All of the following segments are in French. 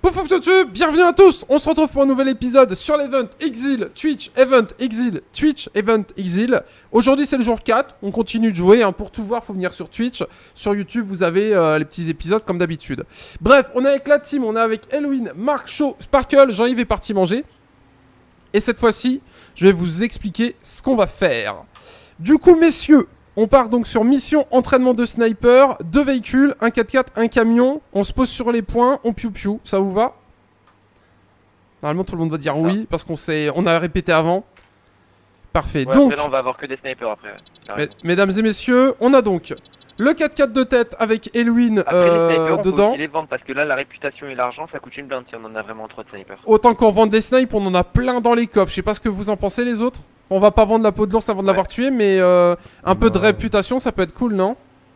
Pouf YouTube, bienvenue à tous. On se retrouve pour un nouvel épisode sur l'event Exil, Twitch, Event Exil, Twitch, Event Exil. Aujourd'hui c'est le jour 4, on continue de jouer, pour tout voir faut venir sur Twitch. Sur YouTube vous avez les petits épisodes comme d'habitude. Bref, on est avec la team, on est avec Elwin, Marc, Shaw, Sparkle, Jean-Yves est parti manger. Et cette fois-ci, je vais vous expliquer ce qu'on va faire. Du coup messieurs, on part donc sur mission entraînement de sniper, 2 véhicules, un 4x4, un camion. On se pose sur les points, on piou-piou, ça vous va? Normalement tout le monde va dire oui, parce on a répété avant. Parfait, ouais, donc... là on va avoir que des snipers après. Mesdames et messieurs, on a donc le 4x4 de tête avec Elwin Après, les snipers, on peut dedans. aussi les vendre parce que là la réputation et l'argent ça coûte une blinde si on en a vraiment trop de snipers. Autant qu'on vende des snipes, on en a plein dans les coffres. Je sais pas ce que vous en pensez les autres. On va pas vendre la peau de l'ours avant de l'avoir tué, mais un peu de réputation, ça peut être cool, non?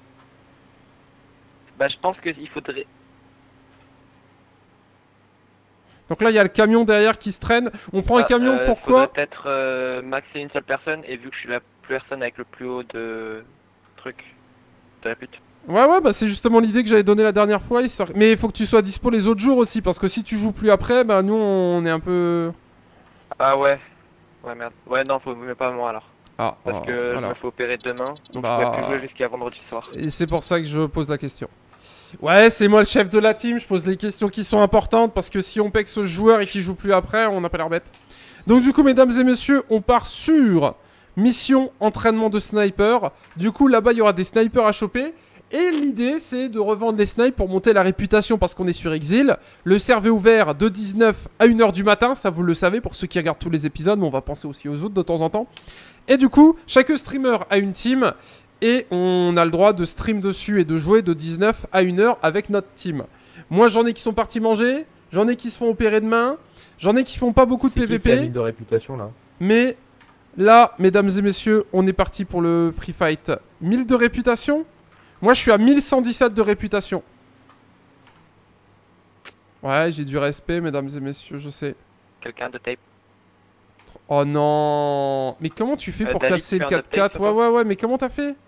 Bah je pense qu'il faudrait... Donc là, il y a le camion derrière qui se traîne. On prend un camion, pourquoi? Peut-être maxer une seule personne et vu que je suis la personne avec le plus haut de... truc de répute. Ouais, bah c'est justement l'idée que j'avais donnée la dernière fois. Mais il faut que tu sois dispo les autres jours aussi, parce que si tu joues plus après, bah nous on est un peu... Ah ouais. Ouais merde. Ouais non, faut même pas moi alors. Ah, parce que voilà. je me fais opérer demain, donc Bah... je pourrais plus jouer jusqu'à vendredi soir. Et c'est pour ça que je pose la question. Ouais, c'est moi le chef de la team, je pose les questions qui sont importantes, parce que si on pexe ce joueur et qu'il joue plus après, on n'a pas l'air bête. Donc du coup, mesdames et messieurs, on part sur mission entraînement de sniper. Du coup, là-bas, il y aura des snipers à choper. Et l'idée, c'est de revendre les snipes pour monter la réputation parce qu'on est sur Exil. Le serveur est ouvert de 19 à 1h du matin, ça vous le savez pour ceux qui regardent tous les épisodes, mais on va penser aussi aux autres de temps en temps. Et du coup, chaque streamer a une team et on a le droit de stream dessus et de jouer de 19 à 1h avec notre team. Moi, j'en ai qui sont partis manger, j'en ai qui se font opérer demain, j'en ai qui font pas beaucoup de PVP. De réputation là. Mais là, mesdames et messieurs, on est parti pour le free fight. 1000 de réputation ? Moi, je suis à 1117 de réputation. Ouais, j'ai du respect, mesdames et messieurs, je sais. Quelqu'un de tape. Oh non. Mais comment tu fais pour David, casser le tu fais un 4x4? update, Ouais, mais comment t'as fait?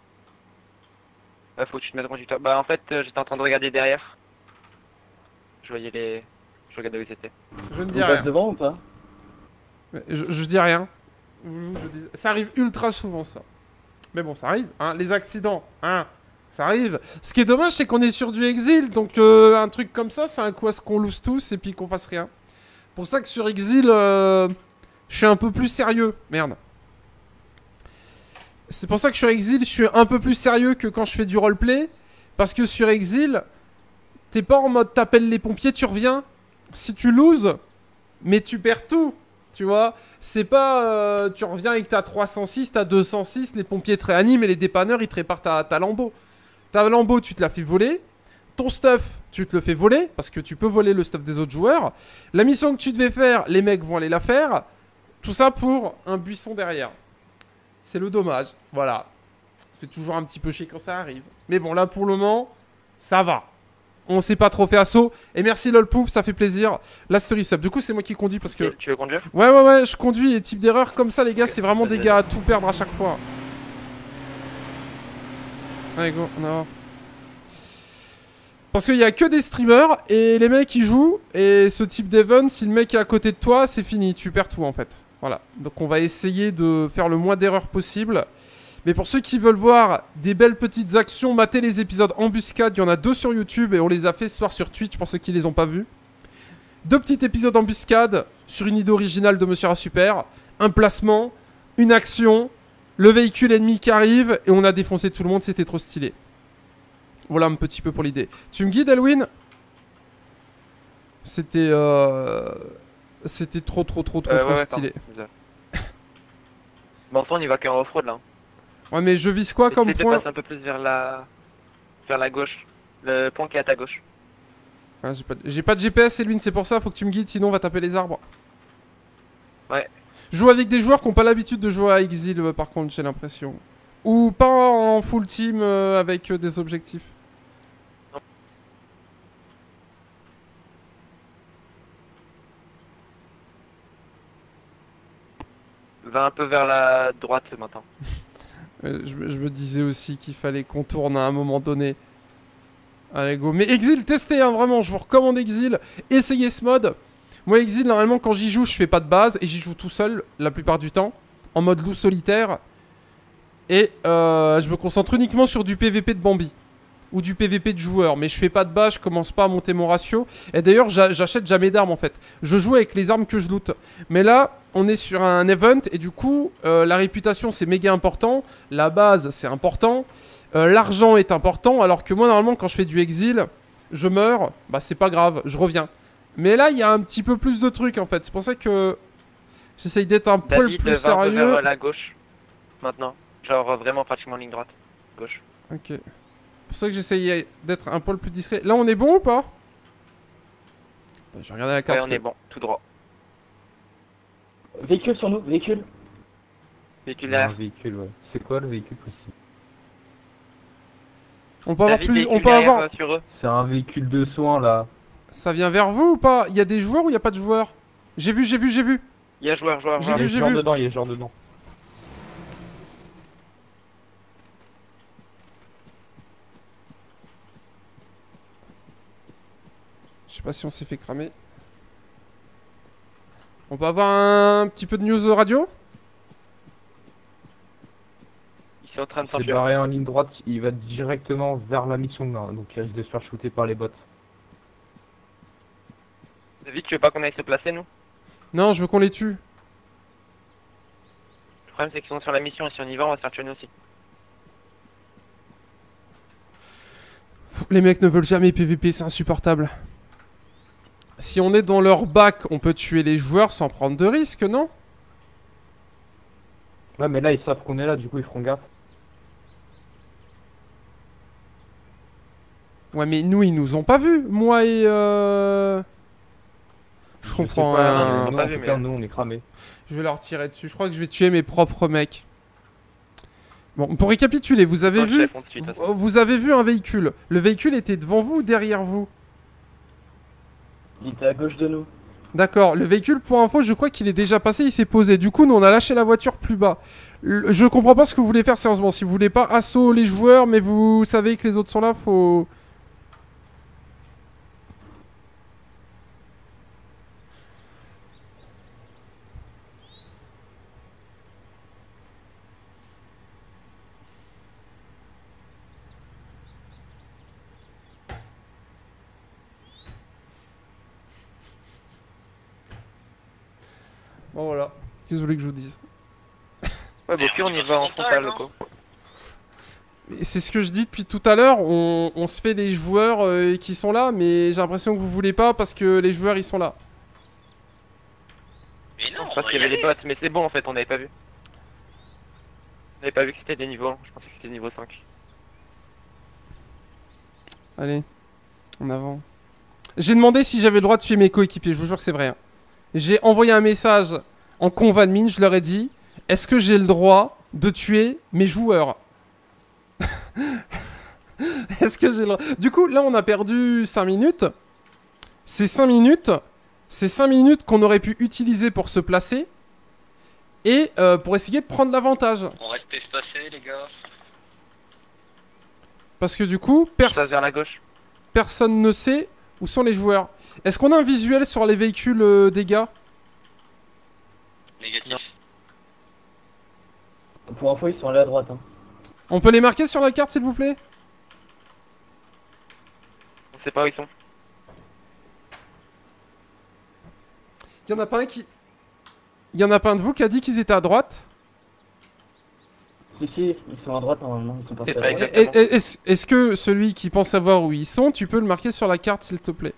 Faut que tu te mettes conducteur. Bah en fait, j'étais en train de regarder derrière. Je voyais les... Je regardais où ils étaient. Je ne dis Tu passes rien. devant ou pas? Je dis rien. Ça arrive ultra souvent, ça. Mais bon, ça arrive, hein. Les accidents, hein. Ça arrive. Ce qui est dommage, c'est qu'on est sur du exil. Donc, un truc comme ça, c'est un coup à ce qu'on lose tous et puis qu'on fasse rien. Pour ça que sur exil, je suis un peu plus sérieux. Merde. C'est pour ça que sur exil, je suis un peu plus sérieux que quand je fais du roleplay. Parce que sur exil, t'es pas en mode t'appelles les pompiers, tu reviens. Si tu loses, mais tu perds tout. Tu vois, c'est pas tu reviens avec ta 306, ta 206, les pompiers te réaniment et les dépanneurs ils te réparent ta Lambo. Ta Lambo, tu te la fais voler. Ton stuff, tu te le fais voler parce que tu peux voler le stuff des autres joueurs. La mission que tu devais faire, les mecs vont aller la faire. Tout ça pour un buisson derrière. C'est le dommage, voilà. Ça fait toujours un petit peu chier quand ça arrive. Mais bon, là pour le moment, ça va. On s'est pas trop fait assaut. Et merci lolpouf, ça fait plaisir. La story sub. Du coup, c'est moi qui conduis parce que... Tu veux conduire? Ouais, je conduis. Et type d'erreur comme ça, les gars, c'est vraiment des gars à tout perdre à chaque fois. Allez, go, on a... Parce qu'il y a que des streamers et les mecs ils jouent. Et ce type d'event, si le mec est à côté de toi, c'est fini. Tu perds tout en fait. Voilà. Donc on va essayer de faire le moins d'erreurs possible. Mais pour ceux qui veulent voir des belles petites actions, matez les épisodes embuscade. Il y en a 2 sur YouTube et on les a fait ce soir sur Twitch pour ceux qui les ont pas vus. 2 petits épisodes embuscade sur une idée originale de Monsieur A Super. Un placement, une action, le véhicule ennemi qui arrive et on a défoncé tout le monde, c'était trop stylé. Voilà un petit peu pour l'idée. Tu me guides, Elwin? C'était c'était trop stylé. Bon, on y va qu'en off-road là. Ouais, mais je vise quoi comme point? Passe un peu plus vers la gauche. Le point qui est à ta gauche. Ah, j'ai pas de GPS, Elwin, c'est pour ça, faut que tu me guides, sinon on va taper les arbres. Ouais. Je joue avec des joueurs qui n'ont pas l'habitude de jouer à Exil, par contre, j'ai l'impression. Ou pas en full team avec des objectifs. Va un peu vers la droite maintenant. Je me disais aussi qu'il fallait qu'on tourne à un moment donné. Allez, go. Mais Exil, testez, hein, vraiment. Je vous recommande Exil. Essayez ce mode. Moi, Exil, normalement, quand j'y joue, je fais pas de base. Et j'y joue tout seul, la plupart du temps. En mode loup solitaire. Et je me concentre uniquement sur du PVP de Bambi. Ou du PVP de joueur. Mais je fais pas de base, je commence pas à monter mon ratio. Et d'ailleurs, j'achète jamais d'armes, en fait. Je joue avec les armes que je loot. Mais là, on est sur un event. Et du coup, la réputation, c'est méga important. La base, c'est important. L'argent est important, alors que moi, normalement, quand je fais du exil, je meurs, bah c'est pas grave, je reviens. Mais là, il y a un petit peu plus de trucs, en fait. C'est pour ça que j'essaye d'être un peu David plus va un peu sérieux. vers la gauche. Maintenant. Genre vraiment pratiquement ligne droite. Gauche. Ok. C'est pour ça que j'essaye d'être un peu plus discret. Là, on est bon ou pas? Attends, je vais regarder la carte. Ouais, on est bon, tout droit. Véhicule sur nous, véhicule. Véhicule Un derrière. véhicule, ouais. C'est quoi le véhicule précis? On peut avoir David, plus... véhicule On peut derrière, avoir... sur eux. C'est un véhicule de soins là. Ça vient vers vous ou pas? Il y a des joueurs ou il y a pas de joueurs? J'ai vu. Il y a joueur. J'ai Il y vu, a j'ai genre vu. dedans, il y a genre dedans. Je sais pas si on s'est fait cramer. On peut avoir un petit peu de news radio? Ils sont en train de C'est s'enfuir. barré en ligne droite, il va directement vers la mission là, donc il risque de se faire shooter par les bots. David, tu veux pas qu'on aille se placer, nous? Non, je veux qu'on les tue. Le problème, c'est qu'ils sont sur la mission et si on y va, on va se faire tuer nous aussi. Les mecs ne veulent jamais PVP, c'est insupportable. Si on est dans leur bac, on peut tuer les joueurs sans prendre de risques, non? Ouais mais là ils savent qu'on est là, du coup ils feront gaffe. Ouais, mais nous, ils nous ont pas vus. Moi et Je sais comprends. pas, hein. nous, pas en vu, tout mais- cas, nous on est cramés. Je vais leur tirer dessus. Je crois que je vais tuer mes propres mecs. Bon, pour récapituler, vous avez Non, vu... chef, on te tue, de toute façon. Vous avez vu un véhicule. Le véhicule était devant vous ou derrière vous? Il était à gauche de nous. D'accord, le véhicule, pour info, je crois qu'il est déjà passé, il s'est posé. Du coup, nous, on a lâché la voiture plus bas. Je comprends pas ce que vous voulez faire sérieusement. Si vous voulez pas assaut les joueurs, mais vous savez que les autres sont là, faut... Bon, voilà. Qu'est-ce que vous voulez que je vous dise? Ouais, bah, au pire, on y va en frontal, quoi. Et c'est ce que je dis depuis tout à l'heure, on se fait les joueurs qui sont là, mais j'ai l'impression que vous voulez pas parce que les joueurs ils sont là. Mais non, Parce qu'il y avait des bots, mais c'est bon en fait, on n'avait pas vu. On n'avait pas vu que c'était des niveaux 1, je pensais que c'était niveau 5. Allez, en avant. J'ai demandé si j'avais le droit de tuer mes coéquipiers, je vous jure que c'est vrai. Hein. J'ai envoyé un message en conv admin, je leur ai dit, est-ce que j'ai le droit de tuer mes joueurs? Est-ce que j'ai le droit? Du coup, là on a perdu 5 minutes. C'est 5 minutes. C'est 5 minutes qu'on aurait pu utiliser pour se placer. Et pour essayer de prendre l'avantage. on reste espacés les gars. Parce que du coup, Je passe vers la gauche. personne ne sait où sont les joueurs. Est-ce qu'on a un visuel sur les véhicules des gars? Négatif. Pour info, ils sont allés à droite. Hein. On peut les marquer sur la carte s'il vous plaît? On sait pas où ils sont. Il y en a pas un qui... Il y en a pas un de vous qui a dit qu'ils étaient à droite? Si, ils sont à droite normalement. Ils sont partis à Ouais, droite. exactement. Est-ce que celui qui pense savoir où ils sont, tu peux le marquer sur la carte s'il te plaît?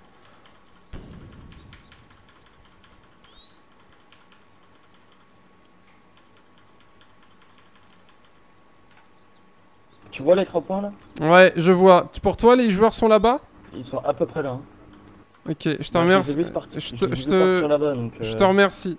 Tu vois les 3 points là? Ouais, je vois. Pour toi, les joueurs sont là-bas? Ils sont à peu près là. Hein. Ok, je te Moi, remercie. je les ai vus partir- Je je te- les ai je vus te- partir là-bas, donc, Je te remercie.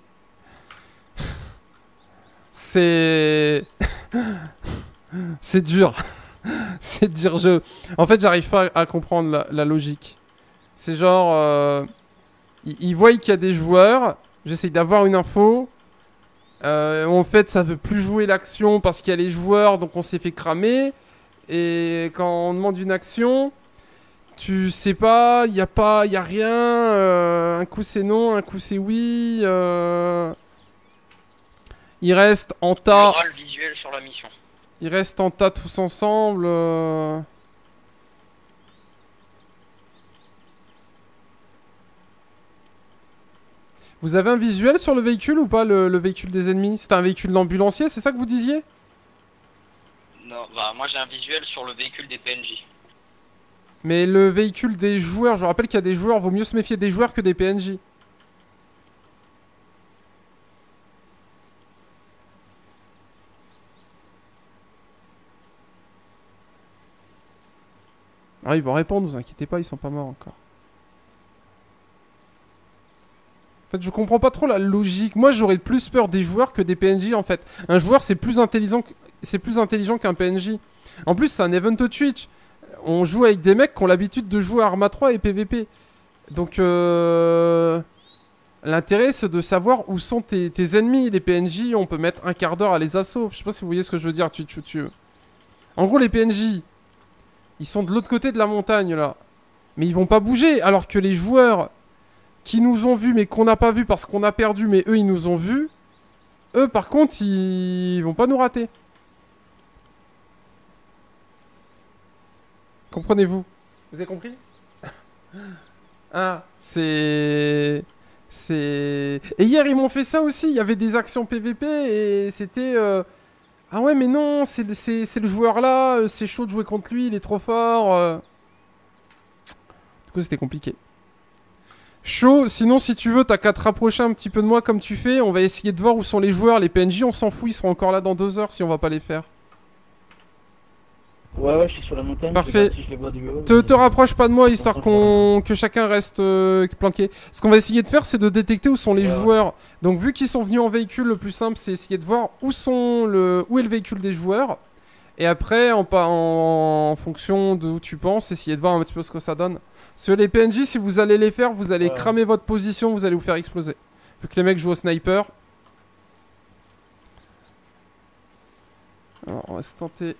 C'est... C'est dur. C'est dur. En fait, j'arrive pas à comprendre la logique. C'est genre... Ils voient qu'il y a des joueurs. J'essaye d'avoir une info. En fait, ça veut plus jouer l'action parce qu'il y a les joueurs, donc on s'est fait cramer. Et quand on demande une action... Tu sais pas, y a rien. Un coup c'est non, un coup c'est oui. Ils restent en Il y tas. aura le visuel sur la mission. Ils restent en tas tous ensemble. Vous avez un visuel sur le véhicule ou pas, le véhicule des ennemis? C'est un véhicule d'ambulancier, c'est ça que vous disiez? Non, bah moi j'ai un visuel sur le véhicule des PNJ. Mais le véhicule des joueurs, je rappelle qu'il y a des joueurs, vaut mieux se méfier des joueurs que des PNJ. Ah, ils vont répondre, vous inquiétez pas, ils sont pas morts encore. En fait, je comprends pas trop la logique. Moi, j'aurais plus peur des joueurs que des PNJ, en fait. Un joueur, c'est plus intelligent qu'un PNJ. En plus, c'est un event Twitch. On joue avec des mecs qui ont l'habitude de jouer à Arma 3 et PVP. Donc, l'intérêt, c'est de savoir où sont tes ennemis. Les PNJ, on peut mettre un quart d'heure à les assaut. Je sais pas si vous voyez ce que je veux dire. En gros, les PNJ, ils sont de l'autre côté de la montagne, là. Mais ils vont pas bouger. Alors que les joueurs qui nous ont vus, mais qu'on n'a pas vus parce qu'on a perdu, mais eux, ils nous ont vus. Eux, par contre, ils vont pas nous rater. Comprenez-vous? Vous avez compris? Ah, c'est... Et hier, ils m'ont fait ça aussi. Il y avait des actions PVP et c'était... Ah ouais, mais non, c'est le joueur là. C'est chaud de jouer contre lui, il est trop fort. Du coup, c'était compliqué. Chaud, sinon si tu veux, t'as qu'à te rapprocher un petit peu de moi comme tu fais. On va essayer de voir où sont les joueurs. Les PNJ, on s'en fout, ils seront encore là dans 2 heures si on va pas les faire. Ouais, je suis sur la montagne. Parfait. Si je les vois du haut, Te rapproche pas de moi, histoire que chacun reste planqué. Ce qu'on va essayer de faire, c'est de détecter où sont les joueurs. Donc vu qu'ils sont venus en véhicule, le plus simple, c'est essayer de voir où est le véhicule des joueurs. Et après, en fonction de où tu penses, essayer de voir un petit peu ce que ça donne. Sur les PNJ, si vous allez les faire, vous allez cramer votre position, vous allez vous faire exploser. Vu que les mecs jouent au sniper. Alors, on va se tenter.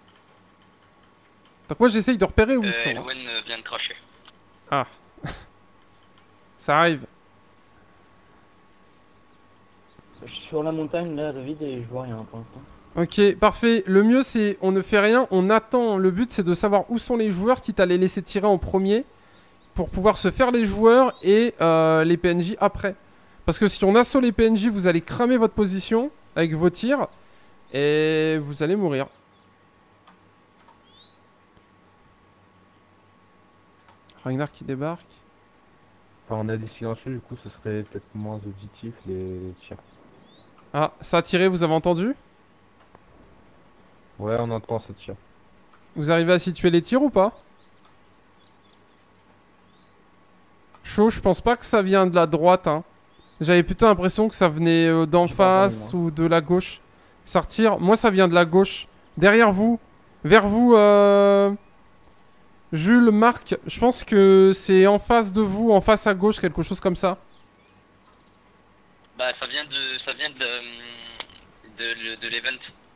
Donc moi, j'essaye de repérer où ils sont. Elwen vient de cracher. Ah. Ça arrive. Je suis sur la montagne là, David, et je vois rien pour l'instant. Ok, parfait. Le mieux, c'est on ne fait rien, on attend. Le but, c'est de savoir où sont les joueurs, quitte à les laisser tirer en premier, pour pouvoir se faire les joueurs et les PNJ après. Parce que si on assaut les PNJ, vous allez cramer votre position avec vos tirs, et vous allez mourir. Ragnar qui débarque. Enfin, on a des silencieux, du coup, ce serait peut-être moins auditif les tirs. Ah, ça a tiré, vous avez entendu? Ouais, on entend ce tir. Vous arrivez à situer les tirs ou pas? Chaud, je pense pas que ça vient de la droite, hein. J'avais plutôt l'impression que ça venait d'en face ou de la gauche. Ça retire. Moi, ça vient de la gauche. Derrière vous. Vers vous, Jules, Marc. Je pense que c'est en face de vous, en face à gauche, quelque chose comme ça. Bah ça vient de l'event.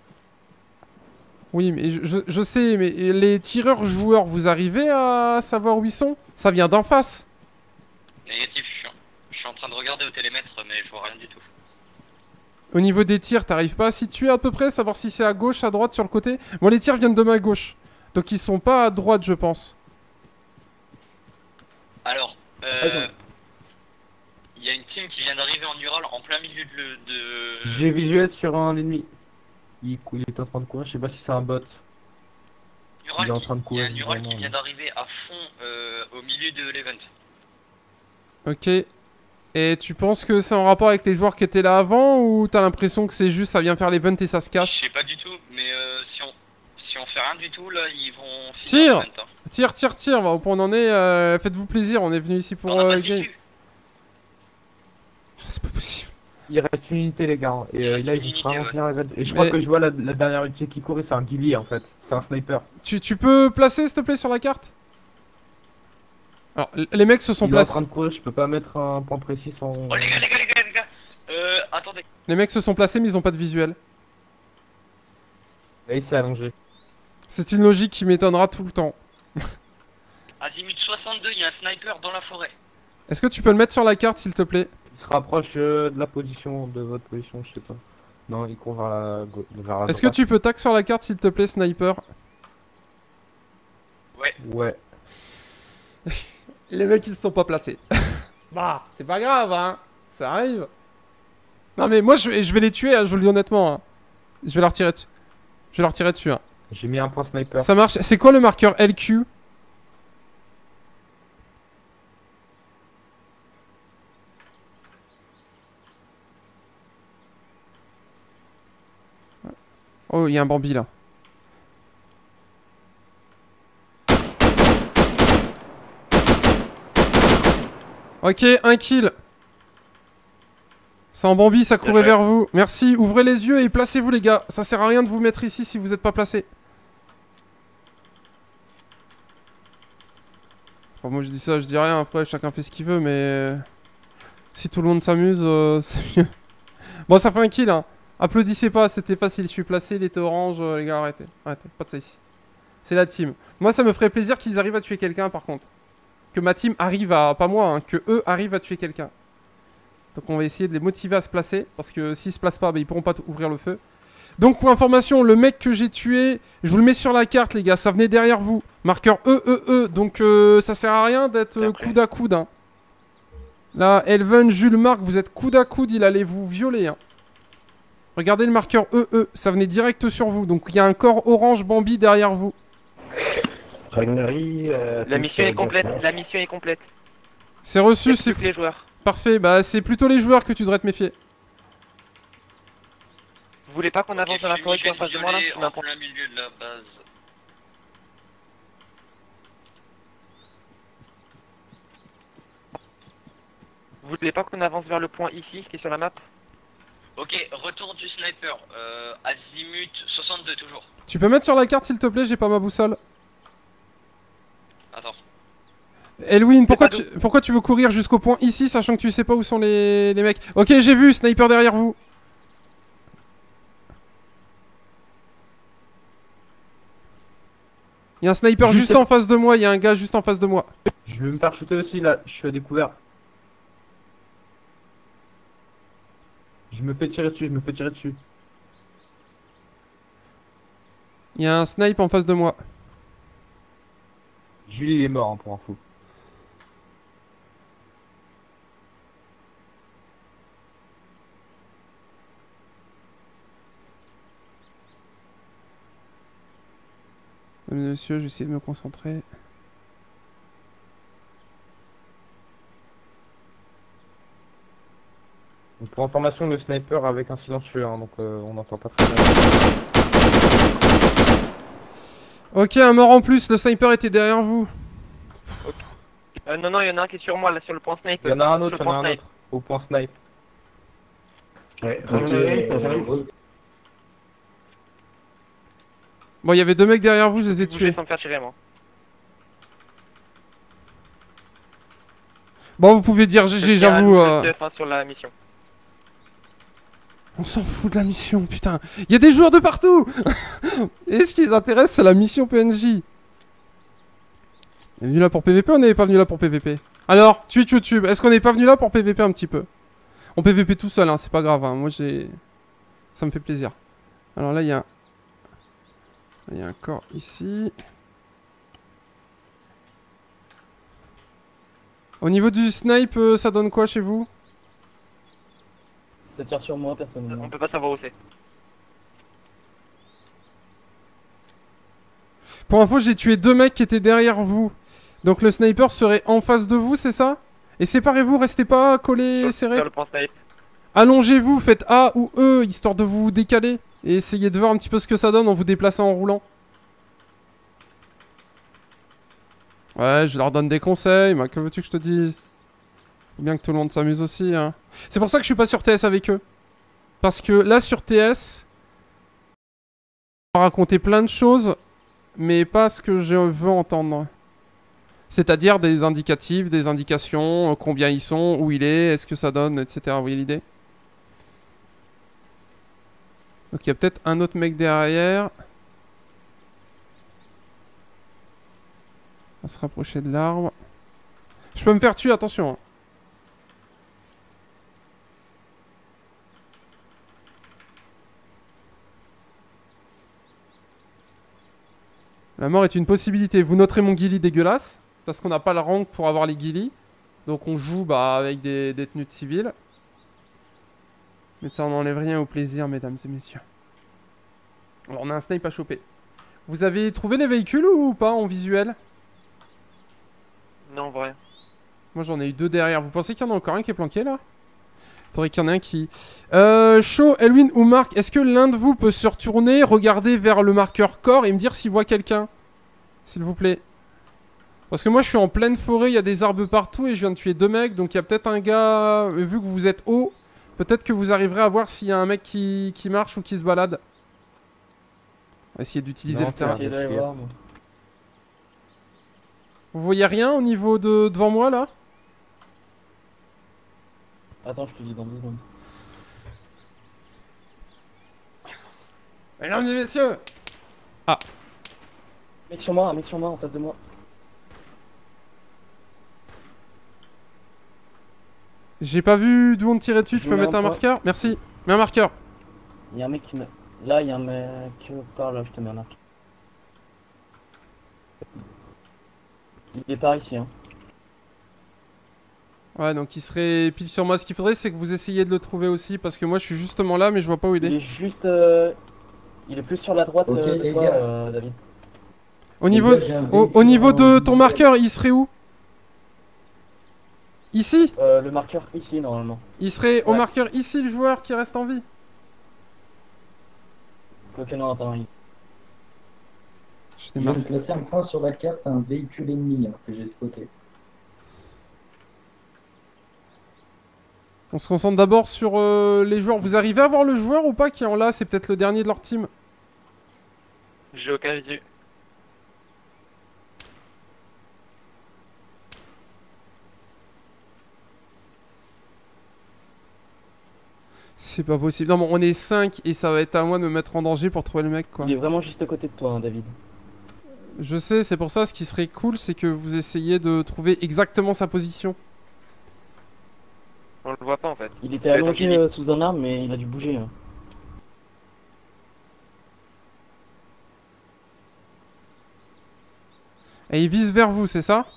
Oui, mais je sais, mais les tireurs joueurs, vous arrivez à savoir où ils sont? Ça vient d'en face. Négatif, je suis en train de regarder au télémètre, mais je vois rien du tout. Au niveau des tirs, t'arrives pas à situer à peu près, savoir si c'est à gauche, à droite, sur le côté? Bon, les tirs viennent de ma gauche. Donc ils sont pas à droite, je pense. Alors, il y a une team qui vient d'arriver en Ural en plein milieu de... J'ai visuel sur un ennemi. Il est en train de courir, je sais pas si c'est un bot. Ural, il est en train de il y courir. a un Ural qui vraiment, vient d'arriver à fond au milieu de l'event. Ok. Et tu penses que c'est en rapport avec les joueurs qui étaient là avant ou t'as l'impression que c'est juste ça vient faire l'event et ça se casse? Je sais pas du tout, mais si on fait rien du tout, là, ils vont... Tire l'event, hein. Tire, bah, au point on en est, faites-vous plaisir, on est venu ici pour On a pas de game. vécu. Oh, c'est pas possible. Il reste une unité les gars, et Il là reste ils une vont unité, vraiment finir l'event. Et je crois Mais- que je vois la dernière unité qui court et c'est un ghillie en fait. C'est un sniper. Tu peux placer s'il te plaît sur la carte? Alors, les mecs se sont Il est en placés. train de courir, je peux pas mettre un point précis sans... Oh les gars, attendez. Les mecs se sont placés mais ils ont pas de visuel. Là il s'est allongé. C'est une logique qui m'étonnera tout le temps. Azimut 62, il y a un sniper dans la forêt. Est-ce que tu peux le mettre sur la carte, s'il te plaît? Il se rapproche de la position, de votre position, je sais pas. Non, il court vers la Est-ce que droite. tu peux tag sur la carte, s'il te plaît, sniper? Ouais. Les mecs, ils se sont pas placés. Bah, c'est pas grave, hein. Ça arrive. Non, mais moi, je vais les tuer, hein, je vous le dis honnêtement. Hein. Je vais leur tirer dessus. Je vais leur tirer dessus. Hein. J'ai mis un point sniper. Ça marche. C'est quoi le marqueur LQ? Oh, il y a un Bambi là. Ok, un kill. C'est en Bambi, ça courait vers vous. Merci, ouvrez les yeux et placez-vous les gars. Ça sert à rien de vous mettre ici si vous n'êtes pas placé. Enfin, moi je dis ça, je dis rien. Après, chacun fait ce qu'il veut, mais... Si tout le monde s'amuse, c'est mieux. Bon, ça fait un kill, hein. Applaudissez pas, c'était facile. Je suis placé, il était orange. Les gars, arrêtez. Arrêtez, pas de ça ici. C'est la team. Moi, ça me ferait plaisir qu'ils arrivent à tuer quelqu'un, par contre. Que ma team arrive à... Pas moi, hein, que eux arrivent à tuer quelqu'un. Donc on va essayer de les motiver à se placer. Parce que s'ils se placent pas, bah, ils pourront pas ouvrir le feu. Donc pour information, le mec que j'ai tué, je vous le mets sur la carte les gars, ça venait derrière vous. Marqueur E. Donc ça sert à rien d'être coude à coude. Hein. Là, Elven, Jules, Marc, vous êtes coude à coude, il allait vous violer. Hein. Regardez le marqueur E, ça venait direct sur vous. Donc il y a un corps orange Bambi derrière vous. Ragnari, La mission est complète, la mission est complète. C'est reçu, c'est tous les joueurs. parfait. Bah c'est plutôt les joueurs que tu devrais te méfier. Vous voulez pas qu'on avance dans la forêt qui est en face de moi là? en plein milieu de la base. Vous voulez pas qu'on avance vers le point ici, qui est sur la map? Ok, retour du sniper. Azimut 62 toujours. Tu peux mettre sur la carte s'il te plaît, j'ai pas ma boussole. Attends. Elwin, pourquoi tu veux courir jusqu'au point ici, sachant que tu sais pas où sont les mecs? Ok, j'ai vu, sniper derrière vous. Il y a un sniper juste en face de moi, il y a un gars juste en face de moi. Je vais me faire shooter aussi là, je suis à découvert. Je me fais tirer dessus, Il y a un snipe en face de moi. Julie il est mort hein, pour info. Mesdames et messieurs, je vais essayer de me concentrer. Donc, pour information, le sniper avec un silencieux, hein, donc on n'entend pas très bien. Ok, un mort en plus, le sniper était derrière vous. Non, il y en a un qui est sur moi là, sur le point snipe. Il y en a un autre, Sur le point snipe. au point snipe. Ouais, Bon, il y avait deux mecs derrière vous, je les ai Bougez tués. sans me faire tirer moi. Bon, vous pouvez dire GG, j'avoue. Sur la mission. On s'en fout de la mission, putain. Il y a des joueurs de partout. Et ce qui les intéresse, c'est la mission PNJ. On est venu là pour PVP ou on n'est pas venu là pour PVP? Alors, Twitch, YouTube, est-ce qu'on n'est pas venu là pour PVP un petit peu? On PVP tout seul, hein, c'est pas grave. Hein. Moi, j'ai... Ça me fait plaisir. Alors là, il y a... Il y a un corps ici. Au niveau du snipe, ça donne quoi chez vous? ça tire sur moi personnellement. On peut pas savoir où c'est. Pour info, j'ai tué deux mecs qui étaient derrière vous. Donc le sniper serait en face de vous, c'est ça? Et séparez-vous, restez pas collés, serrés. Sur le point snipe. Allongez-vous, faites A ou E, histoire de vous décaler. Et essayez de voir un petit peu ce que ça donne en vous déplaçant en roulant. Ouais, je leur donne des conseils, mais que veux-tu que je te dise? Faut bien que tout le monde s'amuse aussi, hein. C'est pour ça que je suis pas sur TS avec eux. Parce que là, sur TS... On va raconter plein de choses, mais pas ce que je veux entendre. C'est-à-dire des indicatifs, des indications, combien ils sont, où il est, est-ce que ça donne, etc. Vous voyez l'idée? Donc il y a peut-être un autre mec derrière. On va se rapprocher de l'arbre. Je peux me faire tuer, attention. Hein. La mort est une possibilité. Vous noterez mon ghillie dégueulasse. Parce qu'on n'a pas le rank pour avoir les ghillies. Donc on joue avec des tenues de civils. Mais ça, on n'enlève rien au plaisir, mesdames et messieurs. Alors on a un snipe à choper. Vous avez trouvé les véhicules ou pas en visuel? Non, vrai. Moi j'en ai eu 2 derrière. Vous pensez qu'il y en a encore un qui est planqué là? Faudrait qu'il y en ait un qui... Shaw, Elwin ou Marc, est-ce que l'un de vous peut se retourner, regarder vers le marqueur corps et me dire s'il voit quelqu'un? S'il vous plaît. Parce que moi je suis en pleine forêt, il y a des arbres partout et je viens de tuer 2 mecs. Donc il y a peut-être un gars, vu que vous êtes haut, peut-être que vous arriverez à voir s'il y a un mec qui marche ou qui se balade. On va essayer d'utiliser le terrain. J'essaie d'aller voir, moi. Vous voyez rien au niveau de devant moi là? Attends, je te dis dans 2 secondes. Mesdames et messieurs! Mec sur moi, en face de moi. J'ai pas vu d'où on tirait dessus, tu Je peux mets mettre un un point. marqueur? Merci. Mets un marqueur. Il y a un mec qui me... Là, il y a un mec par là, je te mets un arc. Il est par ici, hein. Ouais, donc il serait pile sur moi. Ce qu'il faudrait, c'est que vous essayiez de le trouver aussi. Parce que moi, je suis justement là, mais je vois pas où il Il est. est juste... Il est plus sur la droite Ok, de les toi, gars. David. Au niveau, gars, j'ai un au véhicule niveau de en ton visuel. marqueur, il serait où? Ici? Le marqueur ici, normalement. Il serait au Ouais. marqueur ici, le joueur qui reste en vie. Ok, non, attends, Je Je démarre. viens de placer un point sur la carte, un véhicule ennemi que j'ai spoté. On se concentre d'abord sur les joueurs. Vous arrivez à voir le joueur ou pas qui est en là? C'est peut-être le dernier de leur team. J'ai aucun visu. C'est pas possible. Non, bon, on est 5 et ça va être à moi de me mettre en danger pour trouver le mec, quoi. il est vraiment juste à côté de toi, hein, David. Je sais, c'est pour ça, ce qui serait cool, c'est que vous essayiez de trouver exactement sa position. On le voit pas en fait. Il était Ouais, donc allongé il est- sous un arbre, mais il a dû bouger. Hein. Et il vise vers vous, c'est ça?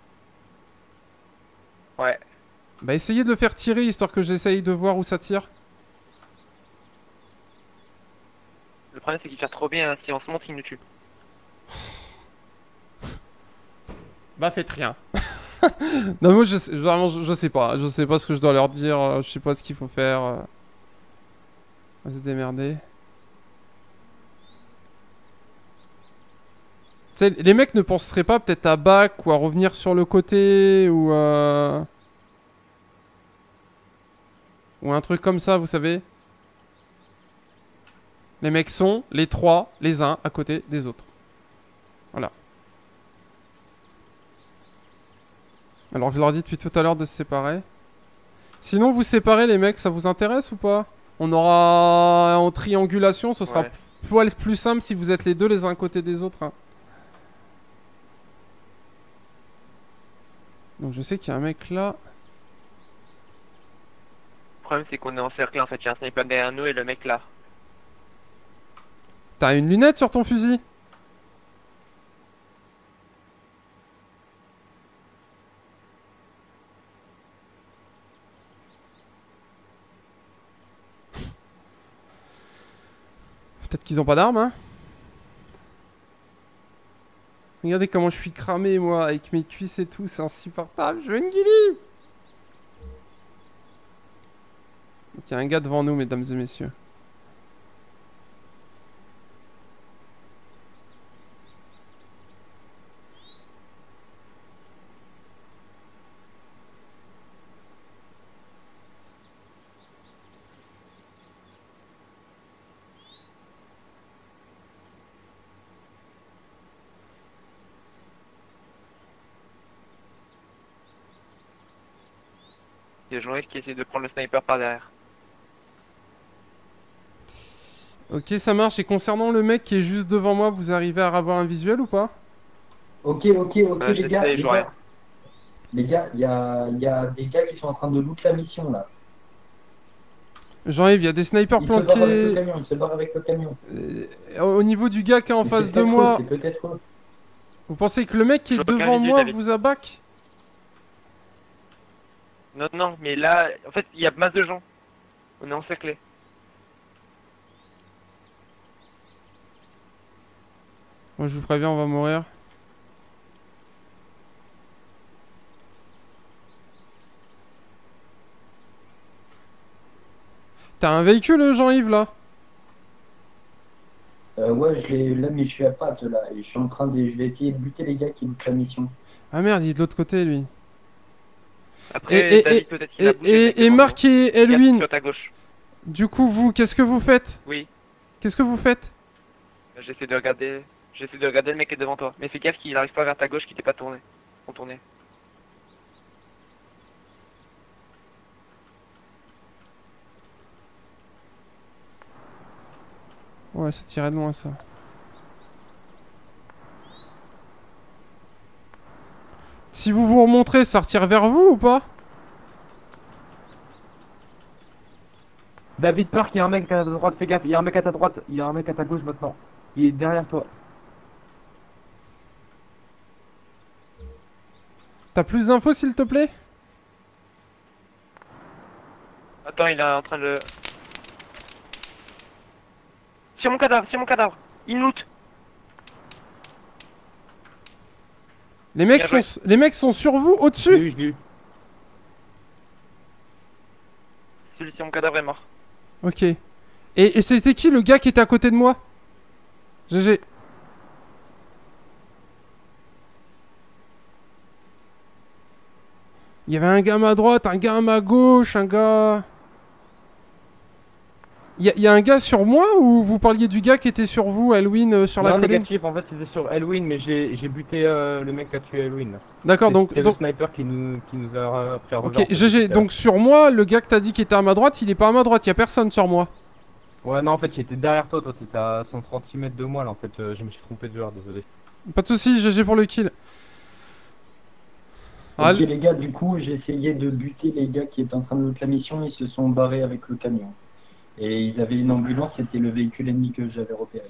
Ouais. Bah essayez de le faire tirer, histoire que j'essaye de voir où ça tire. Le problème c'est qu'il tire trop bien, hein. Si on se montre il nous tue. Bah faites rien. Non, moi vraiment, je sais pas. Je sais pas ce que je dois leur dire, je sais pas ce qu'il faut faire. On va se démerder. Tu sais, les mecs ne penseraient pas peut-être à back ou à revenir sur le côté ou un truc comme ça, vous savez. Les mecs sont les 3, les uns à côté des autres. Voilà. Alors je leur dis depuis tout à l'heure de se séparer. Sinon vous séparez les mecs, ça vous intéresse ou pas? On aura en triangulation, ce sera Ouais. poil plus simple si vous êtes les deux les uns à côté des autres. Hein. Donc je sais qu'il y a un mec là. Le problème c'est qu'on est encerclé en fait, il y a un sniper derrière nous et le mec là. T'as une lunette sur ton fusil? Peut-être qu'ils ont pas d'armes, hein? Regardez comment je suis cramé, moi, avec mes cuisses et tout, c'est insupportable. Je veux une guilie! Donc, il y a un gars devant nous, mesdames et messieurs. Il y a Jean-Yves qui essaie de prendre le sniper par derrière. Ok, ça marche. Et concernant le mec qui est juste devant moi, vous arrivez à avoir un visuel ou pas? Ok, les gars, j'essaie, je vois rien. les gars, il y a des gars qui sont en train de loot la mission là. Jean-Yves, il y a des snipers Ils se barrent avec le planqués camion, ils se barrent avec le camion. au niveau du gars qui est en Mais face c'est de peut-être moi. eux, c'est peut-être eux. Vous pensez que le mec qui est Je vois aucun devant visu, moi David. vous a back? Non, non, mais là, en fait, il y a masse de gens. On est encerclés. Moi je vous préviens, on va mourir. T'as un véhicule, Jean-Yves, là? Ouais, je l'ai là, mais je suis à patte là. Et je suis en train de. Je vais essayer de buter les gars qui lootent la mission. Ah merde, il est de l'autre côté, lui. Après, David, peut-être qu'il a bougé. Et devant Marc et toi. Regarde Elwin, sur ta gauche. du coup, vous, qu'est-ce que vous faites? Oui, Qu'est-ce que vous faites? j'essaie de regarder. J'essaie de regarder le mec qui est devant toi. Mais fais gaffe qu'il arrive pas vers ta gauche, qu'il t'est pas tourné. Contourné. Ouais, ça tirait de loin, ça. Si vous vous remontrez, ça retire vers vous ou pas? David Park, il y a un mec à ta droite, fais gaffe, il y a un mec à ta droite, il y a un mec à ta gauche maintenant. Il est derrière toi. T'as plus d'infos, s'il te plaît? Attends, il est en train de... Sur mon cadavre, sur mon cadavre. Il me loot. Les mecs, Bien les mecs sont sur vous, Je l'ai au-dessus? eu, je l'ai eu. Celui sur mon cadavre est mort. Ok. Et c'était qui le gars qui était à côté de moi? GG. Il y avait un gars à ma droite, un gars à ma gauche, un gars... Il y a un gars sur moi ou vous parliez du gars qui était sur vous, Elwin, sur la Non, colline? négatif, en fait c'était sur Elwin, mais j'ai buté le mec qui a tué Elwin. D'accord, donc... C'est le sniper qui nous a pris un Ok, revers. GG, donc sur moi, le gars que t'as dit qui était à ma droite, il est pas à ma droite, il y a personne sur moi. Ouais, non, en fait j'étais derrière toi, toi t'étais à 130 mètres de moi là, en fait je me suis trompé de joueur, désolé. Pas de soucis, GG pour le kill. Ah, Ok les gars, du coup j'ai essayé de buter les gars qui étaient en train de loot la mission, ils se sont barrés avec le camion. Et ils avaient une ambulance, c'était le véhicule ennemi que j'avais repéré.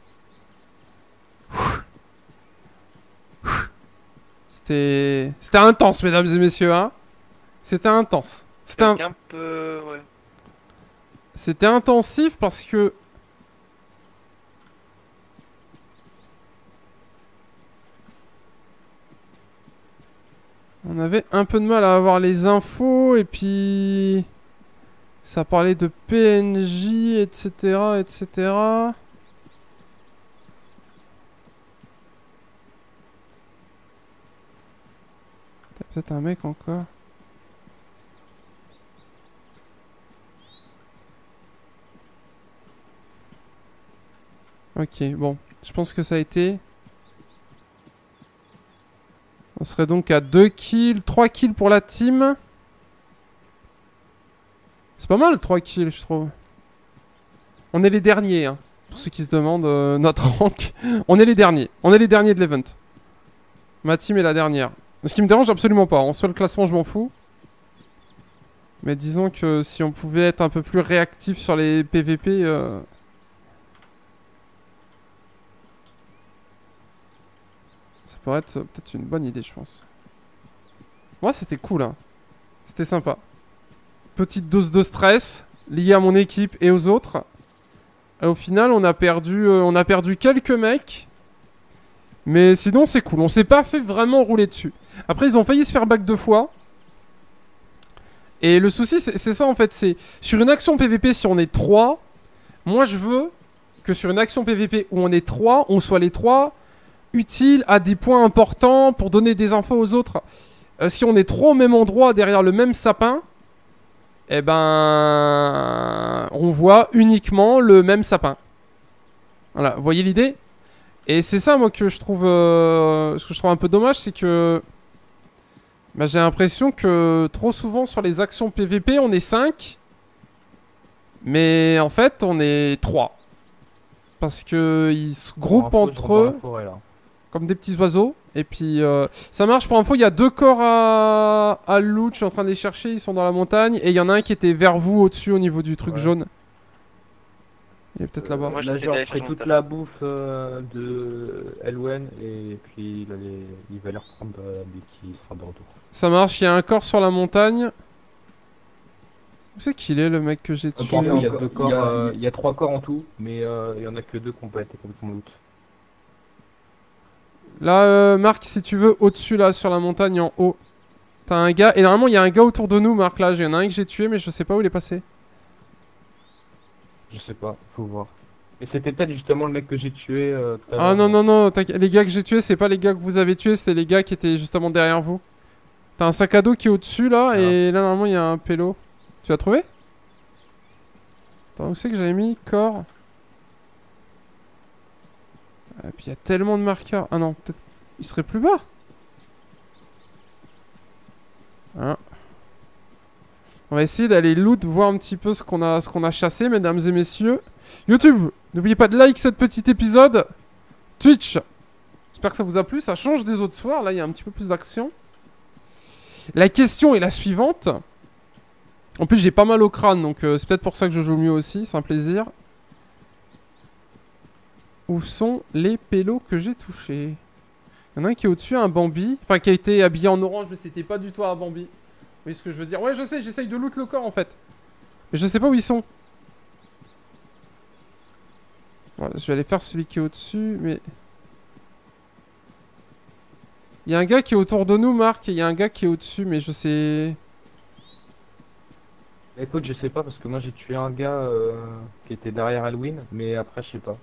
C'était intense, mesdames et messieurs, hein. C'était intense. C'était un peu... Ouais. C'était intensif parce que... On avait un peu de mal à avoir les infos et puis... Ça parlait de PNJ, etc., etc. T'as peut-être un mec encore. Ok, bon. Je pense que ça a été... On serait donc à 2 kills, 3 kills pour la team. C'est pas mal 3 kills, je trouve. On est les derniers, hein. Pour ceux qui se demandent notre rank. On est les derniers. On est les derniers de l'event. Ma team est la dernière. Ce qui me dérange absolument pas. En soi, le classement, je m'en fous. Mais disons que si on pouvait être un peu plus réactif sur les PVP... Ça pourrait être peut-être une bonne idée, je pense. Moi, c'était cool, hein. C'était sympa. Petite dose de stress liée à mon équipe et aux autres. Et au final, on a perdu quelques mecs. Mais sinon, c'est cool. On s'est pas fait vraiment rouler dessus. Après, ils ont failli se faire back 2 fois. Et le souci, c'est ça en fait. C'est sur une action PVP, si on est 3, moi je veux que sur une action PVP où on est 3, on soit les 3 utiles à des points importants pour donner des infos aux autres. Si on est trop au même endroit derrière le même sapin, eh ben, on voit uniquement le même sapin. Voilà, vous voyez l'idée? Et c'est ça, moi, que je trouve, ce que je trouve un peu dommage, c'est que bah, j'ai l'impression que trop souvent sur les actions PVP, on est 5, mais en fait, on est 3. Parce que ils se groupent entre eux. Comme des petits oiseaux. Et puis, ça marche. Pour info, il y a 2 corps à loot. Je suis en train de les chercher. Ils sont dans la montagne. Et il y en a un qui était vers vous, au-dessus, au niveau du truc Ouais. jaune. Il est peut-être là-bas. Moi, Là, j'essaie j'ai d'aller repris chercher mon toute taf. la bouffe de Elwen et puis il va les reprendre dès qu'il sera de retour. Ça marche. Il y a un corps sur la montagne. Où c'est qu'il est, le mec que j'ai tué? Pour nous, il y a encore- deux corps, il y a- il y a 3 corps en tout, mais il y en a que 2 qui n'ont pas été complètement loot. Là, Marc, si tu veux, au-dessus, là, sur la montagne, en haut. T'as un gars. Et normalement, il y a un gars autour de nous, Marc. Là, il y en a un que j'ai tué, mais je sais pas où il est passé. Je sais pas, faut voir. Et c'était peut-être justement le mec que j'ai tué tout à Ah l'heure. non, non, non. Les gars que j'ai tués, c'est pas les gars que vous avez tués, c'était les gars qui étaient justement derrière vous. T'as un sac à dos qui est au-dessus, là. Ah. Et là, normalement, il y a un pélo. Tu l'as trouvé? Attends, où c'est que j'avais mis corps? Et puis il y a tellement de marqueurs. Ah non, peut-être. Il serait plus bas. Hein. On va essayer d'aller loot, voir un petit peu ce qu'on a chassé, mesdames et messieurs. YouTube, n'oubliez pas de like cet petit épisode. Twitch, j'espère que ça vous a plu. Ça change des autres soirs. Là, il y a un petit peu plus d'action. La question est la suivante. En plus, j'ai pas mal au crâne, donc c'est peut-être pour ça que je joue mieux aussi. C'est un plaisir. Où sont les pélos que j'ai touchés? Il y en a un qui est au-dessus, un Bambi. Enfin, qui a été habillé en orange, mais c'était pas du tout un Bambi. Vous voyez ce que je veux dire? Ouais, je sais, j'essaye de loot le corps en fait. Mais je sais pas où ils sont. Voilà, je vais aller faire celui qui est au-dessus, mais... Il y a un gars qui est autour de nous, Marc, et il y a un gars qui est au-dessus, mais je sais... Écoute, je sais pas parce que moi j'ai tué un gars qui était derrière Halloween, mais après je sais pas.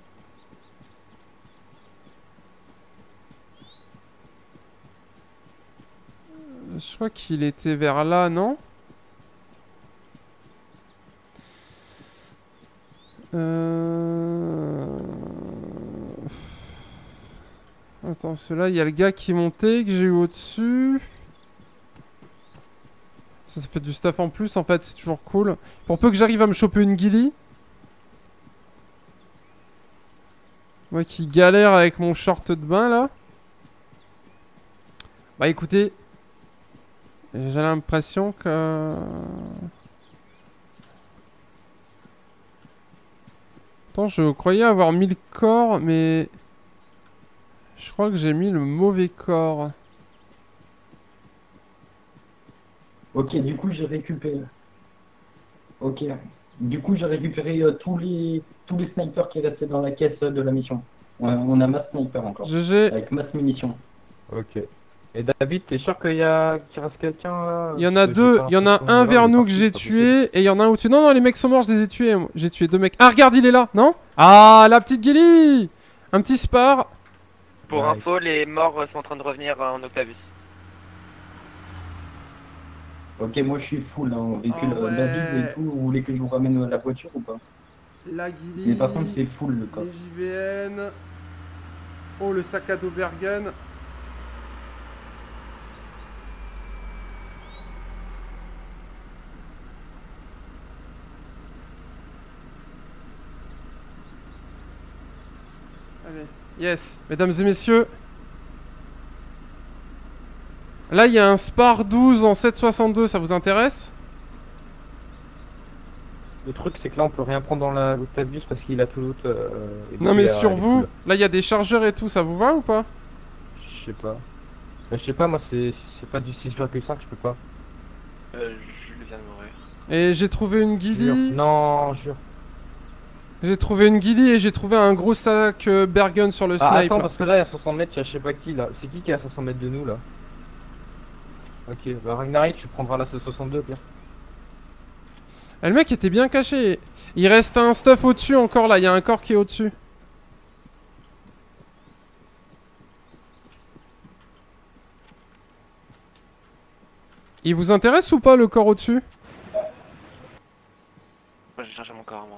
Je crois qu'il était vers là, non? Attends, celui-là, il y a le gars qui est monté, que j'ai eu au-dessus. Ça fait du stuff en plus, en fait, c'est toujours cool. Pour peu que j'arrive à me choper une ghillie. Moi qui galère avec mon short de bain, là. Bah écoutez, j'ai l'impression que... Attends, je croyais avoir mis le corps, mais... Je crois que j'ai mis le mauvais corps. Ok, du coup j'ai récupéré. Ok. Du coup j'ai récupéré tous les snipers qui restaient dans la caisse de la mission. Ouais, on a masse sniper encore. GG. Avec masse munitions. Ok. Et David, t'es sûr qu'il reste quelqu'un là? Il y en a Parce que j'ai deux, pas il y en a l'impression un de vers voir, nous mais que par j'ai contre, c'est tué, et il y en a un au-dessus. Non, non, les mecs sont morts, je les ai tués. Moi. J'ai tué 2 mecs. Ah, regarde, il est là, non? Ah, la petite Gilly. Un petit spar. Pour Ouais. info, les morts sont en train de revenir en Octavius. Ok, moi je suis full hein, en véhicule Ah ouais. David et tout. Vous voulez que je vous ramène la voiture ou pas? La Gilly. Mais par contre c'est full le corps. Les JVN. Oh, le sac à dos Bergen. Allez. Yes, mesdames et messieurs. Là, il y a un Spar 12 en 762, ça vous intéresse? Le truc c'est que là on peut rien prendre dans l'Octavius parce qu'il a tout loot. Non, mais sur vous, là, il y a des chargeurs et tout, ça vous va ou pas? Je sais pas. Mais je sais pas, moi c'est pas du 6,5, je peux pas. Je viens de mourir. Et j'ai trouvé une Jure. Gilly. Non, jure. J'ai trouvé une Gilly et j'ai trouvé un gros sac Bergen sur le Ah snipe. attends, parce que là il y a 500 mètres, il y a je sais pas qui là. C'est qui est à 500 mètres de nous là? Ok, bah Ragnarok, tu prendras la C62 bien. Ah, le mec était bien caché. Il reste un stuff au-dessus encore là, il y a un corps qui est au-dessus. Il vous intéresse ou pas le corps au-dessus? Moi j'ai cherché mon corps moi.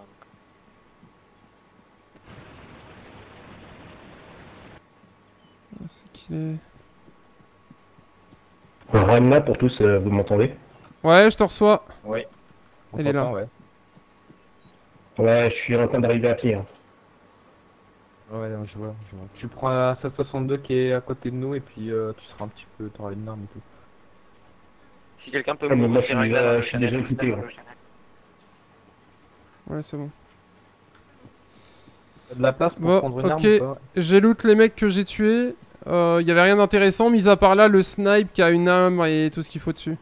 C'est qu'il est... Ragna pour tous, vous m'entendez? Ouais, je te reçois. Ouais. On Elle est là. t'entend, ouais. Ouais, je suis en train d'arriver à pied. Hein. Ouais, non, je vois. Tu prends la 762 qui est à côté de nous et puis tu seras un petit peu... T'auras une arme et tout. Si quelqu'un peut Ah, mais moi, m'ouvrir je suis, dans le je suis channel, déjà équipé, dans hein. le channel. Ouais, c'est bon. T'as de la place pour Bon, prendre une arme ok. ou pas? J'ai loot les mecs que j'ai tués. Y avait rien d'intéressant, mis à part là, le snipe qui a une arme et tout ce qu'il faut dessus.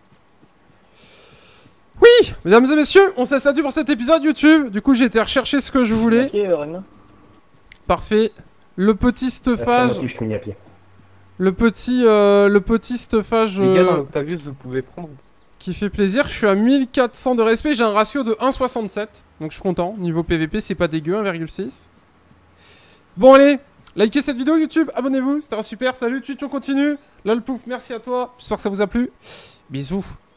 Oui, mesdames et messieurs, on se laisse là-dessus pour cet épisode YouTube. Du coup, j'ai été rechercher ce que je voulais. Ok, Ragnar. Parfait. Le petit stuffage. Je finis à pied. Le petit stuffage Les gars, dans l'Octavius, vous pouvez prendre. qui fait plaisir. Je suis à 1400 de respect. J'ai un ratio de 1,67. Donc je suis content. Niveau PVP, c'est pas dégueu, 1,6. Bon, allez. Likez cette vidéo YouTube. Abonnez-vous. C'était un super. Salut, Twitch, on continue. Lol pouf, merci à toi. J'espère que ça vous a plu. Bisous.